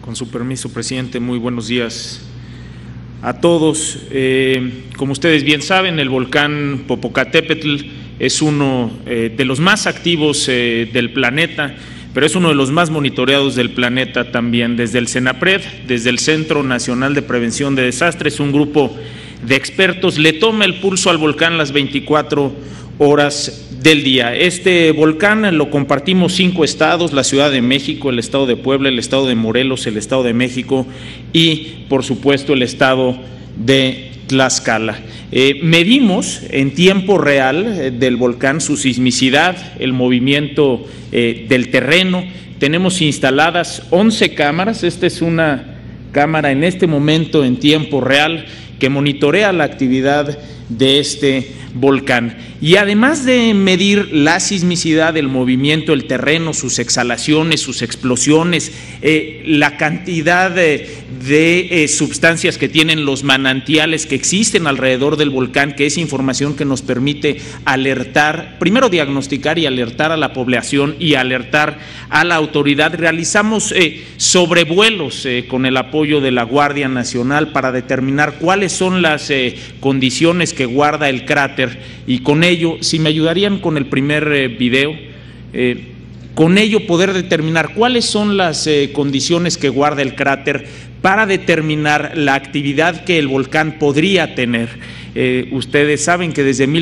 Con su permiso, presidente, muy buenos días a todos. Como ustedes bien saben, el volcán Popocatépetl es uno de los más activos del planeta, pero es uno de los más monitoreados del planeta también. Desde el CENAPRED, desde el Centro Nacional de Prevención de Desastres, un grupo de expertos le toma el pulso al volcán las 24 horas del día. Este volcán lo compartimos 5 estados, la Ciudad de México, el estado de Puebla, el estado de Morelos, el estado de México y, por supuesto, el estado de Tlaxcala. Medimos en tiempo real del volcán su sismicidad, el movimiento del terreno. Tenemos instaladas 11 cámaras. Esta es una cámara en este momento en tiempo real que monitorea la actividad de este volcán. Y además de medir la sismicidad, el movimiento del terreno, sus exhalaciones, sus explosiones, la cantidad de sustancias que tienen los manantiales que existen alrededor del volcán, que es información que nos permite alertar, primero diagnosticar y alertar a la población y alertar a la autoridad. Realizamos sobrevuelos con el apoyo de la Guardia Nacional para determinar cuáles son las condiciones que guarda el cráter, y con ello, si me ayudarían con el primer video, con ello poder determinar cuáles son las condiciones que guarda el cráter para determinar la actividad que el volcán podría tener. Ustedes saben que desde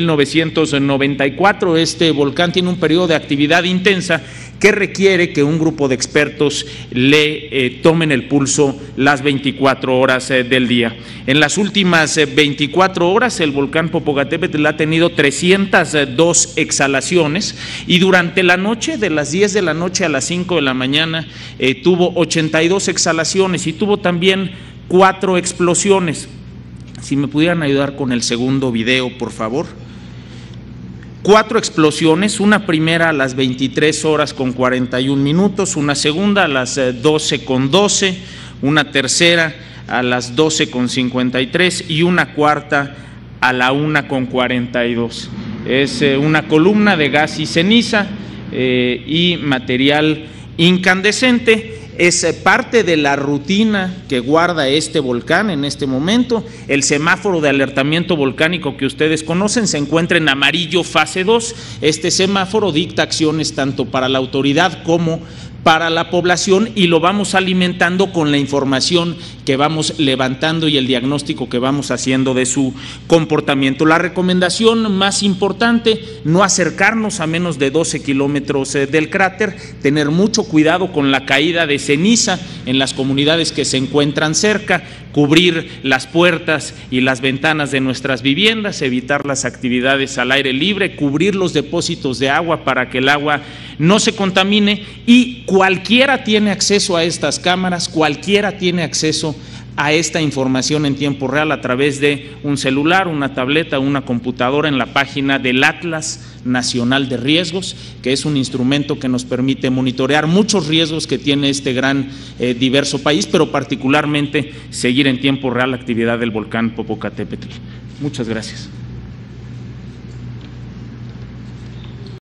1994 este volcán tiene un periodo de actividad intensa que requiere que un grupo de expertos le tomen el pulso las 24 horas del día. En las últimas 24 horas el volcán Popocatépetl ha tenido 302 exhalaciones y durante la noche, de las 10 de la noche a las 5 de la mañana, tuvo 82 exhalaciones y tuvo también 4 explosiones. Si me pudieran ayudar con el segundo video, por favor. 4 explosiones, una primera a las 23 horas con 41 minutos, una segunda a las 12 con 12, una tercera a las 12 con 53 y una cuarta a la 1 con 42. Es una columna de gas y ceniza y material incandescente. Es parte de la rutina que guarda este volcán en este momento. El semáforo de alertamiento volcánico que ustedes conocen se encuentra en amarillo fase 2. Este semáforo dicta acciones tanto para la autoridad como para la población y lo vamos alimentando con la información que vamos levantando y el diagnóstico que vamos haciendo de su comportamiento. La recomendación más importante: no acercarnos a menos de 12 kilómetros del cráter, tener mucho cuidado con la caída de ceniza en las comunidades que se encuentran cerca, cubrir las puertas y las ventanas de nuestras viviendas, evitar las actividades al aire libre, cubrir los depósitos de agua para que el agua no se contamine, y cualquiera tiene acceso a estas cámaras, cualquiera tiene acceso a esta información en tiempo real a través de un celular, una tableta, una computadora en la página del Atlas Nacional de Riesgos, que es un instrumento que nos permite monitorear muchos riesgos que tiene este gran diverso país, pero particularmente seguir en tiempo real la actividad del volcán Popocatépetl. Muchas gracias.